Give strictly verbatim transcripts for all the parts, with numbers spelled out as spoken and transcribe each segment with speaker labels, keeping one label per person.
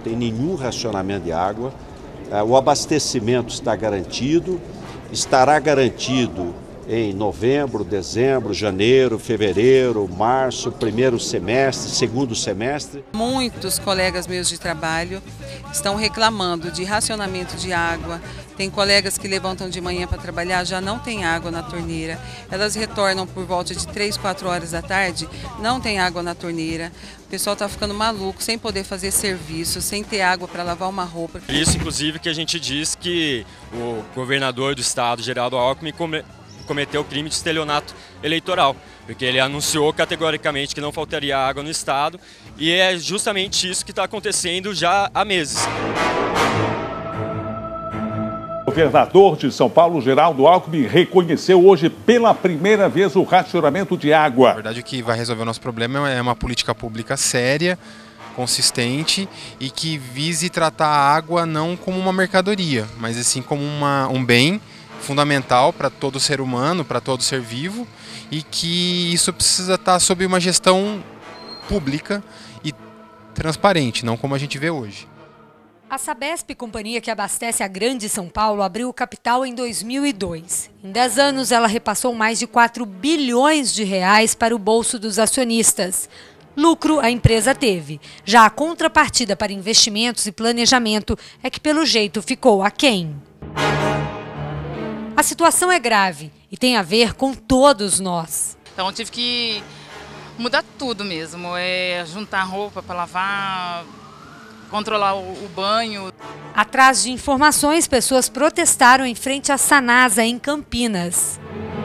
Speaker 1: tem nenhum racionamento de água, o abastecimento está garantido, estará garantido em novembro, dezembro, janeiro, fevereiro, março, primeiro semestre, segundo semestre.
Speaker 2: Muitos colegas meus de trabalho estão reclamando de racionamento de água. Tem colegas que levantam de manhã para trabalhar, já não tem água na torneira. Elas retornam por volta de três, quatro horas da tarde, não tem água na torneira. O pessoal está ficando maluco, sem poder fazer serviço, sem ter água para lavar uma roupa.
Speaker 3: Isso, inclusive, que a gente diz que o governador do estado, Geraldo Alckmin, come... cometeu o crime de estelionato eleitoral, porque ele anunciou categoricamente que não faltaria água no estado e é justamente isso que está acontecendo já há meses.
Speaker 4: O governador de São Paulo, Geraldo Alckmin, reconheceu hoje pela primeira vez o racionamento de água.
Speaker 5: Na verdade, o que vai resolver o nosso problema é uma política pública séria, consistente e que vise tratar a água não como uma mercadoria, mas assim como uma, um bem fundamental para todo ser humano, para todo ser vivo, e que isso precisa estar sob uma gestão pública e transparente, não como a gente vê hoje.
Speaker 6: A Sabesp, companhia que abastece a Grande São Paulo, abriu o capital em dois mil e dois. Em dez anos, ela repassou mais de quatro bilhões de reais para o bolso dos acionistas. Lucro a empresa teve. Já a contrapartida para investimentos e planejamento é que, pelo jeito, ficou aquém. A situação é grave e tem a ver com todos nós.
Speaker 7: Então eu tive que mudar tudo mesmo, é juntar roupa para lavar, controlar o, o banho.
Speaker 6: Atrás de informações, pessoas protestaram em frente à Sanasa, em Campinas.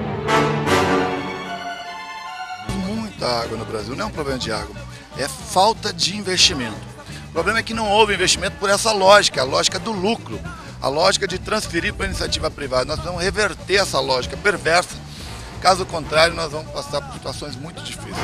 Speaker 8: Muita água no Brasil, não é um problema de água, é falta de investimento. O problema é que não houve investimento por essa lógica, a lógica do lucro. A lógica de transferir para a iniciativa privada. Nós precisamos reverter essa lógica perversa. Caso contrário, nós vamos passar por situações muito difíceis.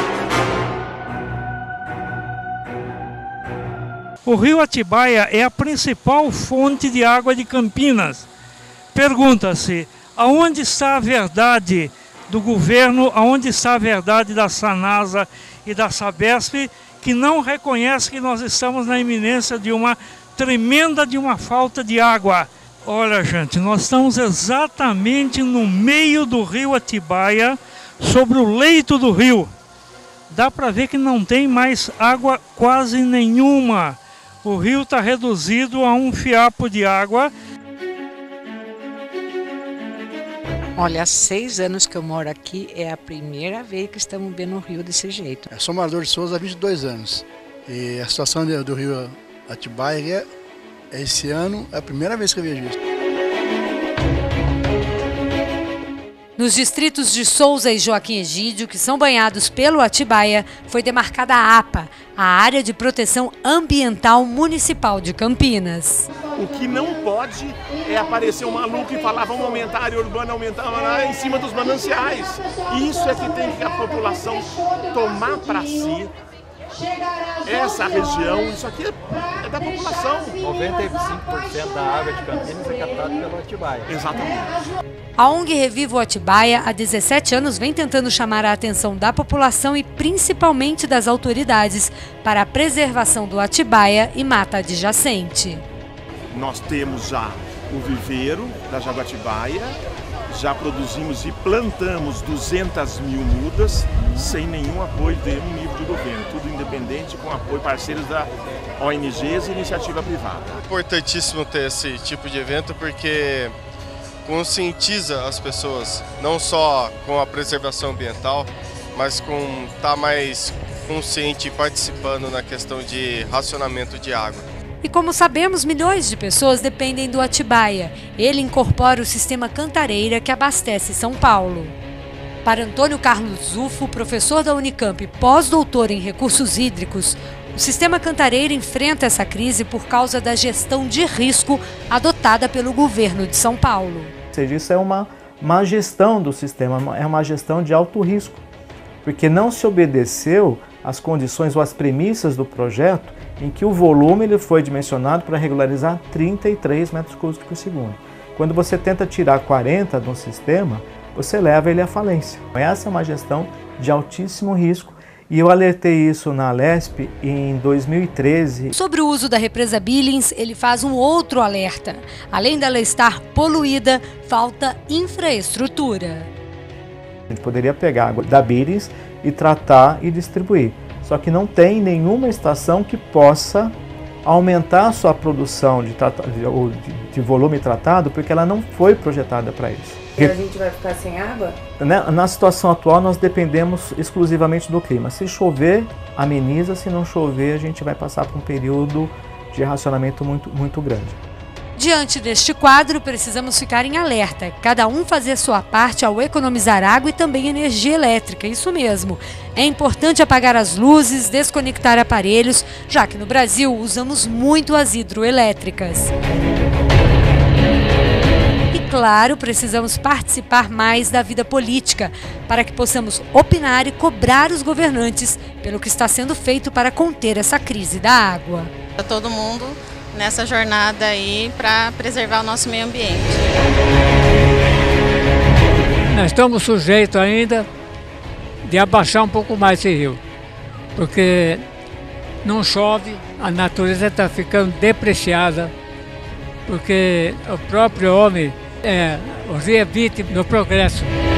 Speaker 9: O rio Atibaia é a principal fonte de água de Campinas. Pergunta-se, aonde está a verdade do governo, aonde está a verdade da Sanasa e da Sabesp, que não reconhece que nós estamos na iminência de uma tremenda de uma falta de água. Olha, gente, nós estamos exatamente no meio do rio Atibaia, sobre o leito do rio. Dá para ver que não tem mais água quase nenhuma. O rio está reduzido a um fiapo de água.
Speaker 10: Olha, há seis anos que eu moro aqui, é a primeira vez que estamos vendo o rio desse jeito.
Speaker 11: Eu sou morador de Souza há vinte e dois anos. E a situação do rio Atibaia, esse ano, é a primeira vez que eu vejo isso.
Speaker 6: Nos distritos de Souza e Joaquim Egídio, que são banhados pelo Atibaia, foi demarcada a APA, a Área de Proteção Ambiental Municipal de Campinas.
Speaker 12: O que não pode é aparecer um maluco e falar vamos aumentar a área urbana, aumentar lá em cima dos mananciais. Isso é que tem que a população tomar para si. Essa região, isso aqui é da população.
Speaker 13: noventa e cinco por cento da água de Campinas é captada pelo Atibaia.
Speaker 12: Exatamente.
Speaker 6: A ONG Reviva o Atibaia, há dezessete anos, vem tentando chamar a atenção da população e principalmente das autoridades para a preservação do Atibaia e mata adjacente.
Speaker 12: Nós temos já o viveiro da Jaguatibaia, já produzimos e plantamos duzentas mil mudas sem nenhum apoio de nenhum nível de governo, tudo independente com apoio parceiros da O N Gs e iniciativa privada.
Speaker 14: É importantíssimo ter esse tipo de evento porque conscientiza as pessoas, não só com a preservação ambiental, mas com estar mais consciente e participando na questão de racionamento de água.
Speaker 6: E como sabemos, milhões de pessoas dependem do Atibaia. Ele incorpora o sistema Cantareira que abastece São Paulo. Para Antônio Carlos Zufo, professor da Unicamp e pós-doutor em recursos hídricos, o sistema Cantareira enfrenta essa crise por causa da gestão de risco adotada pelo governo de São Paulo.
Speaker 15: Ou seja, isso é uma má gestão do sistema, é uma gestão de alto risco, porque não se obedeceu às condições ou às premissas do projeto em que o volume ele foi dimensionado para regularizar trinta e três metros cúbicos por segundo. Quando você tenta tirar quarenta de um sistema, você leva ele à falência. Essa é uma gestão de altíssimo risco E eu alertei isso na Alesp em dois mil e treze.
Speaker 6: Sobre o uso da represa Billings, ele faz um outro alerta. Além dela estar poluída, falta infraestrutura.
Speaker 15: A gente poderia pegar a água da Billings e tratar e distribuir. Só que não tem nenhuma estação que possa aumentar a sua produção de, de, de volume tratado, porque ela não foi projetada para isso.
Speaker 16: E a gente vai ficar sem água?
Speaker 15: Na, na situação atual, nós dependemos exclusivamente do clima. Se chover, ameniza. Se não chover, a gente vai passar por um período de racionamento muito, muito grande.
Speaker 6: Diante deste quadro, precisamos ficar em alerta. Cada um fazer sua parte ao economizar água e também energia elétrica. Isso mesmo. É importante apagar as luzes, desconectar aparelhos, já que no Brasil usamos muito as hidroelétricas. Claro, precisamos participar mais da vida política para que possamos opinar e cobrar os governantes pelo que está sendo feito para conter essa crise da água.
Speaker 17: Todo mundo nessa jornada aí para preservar o nosso meio ambiente.
Speaker 18: Nós estamos sujeitos ainda de abaixar um pouco mais esse rio, porque não chove, a natureza está ficando depreciada, porque o próprio homem É, o rio é vítima do progresso.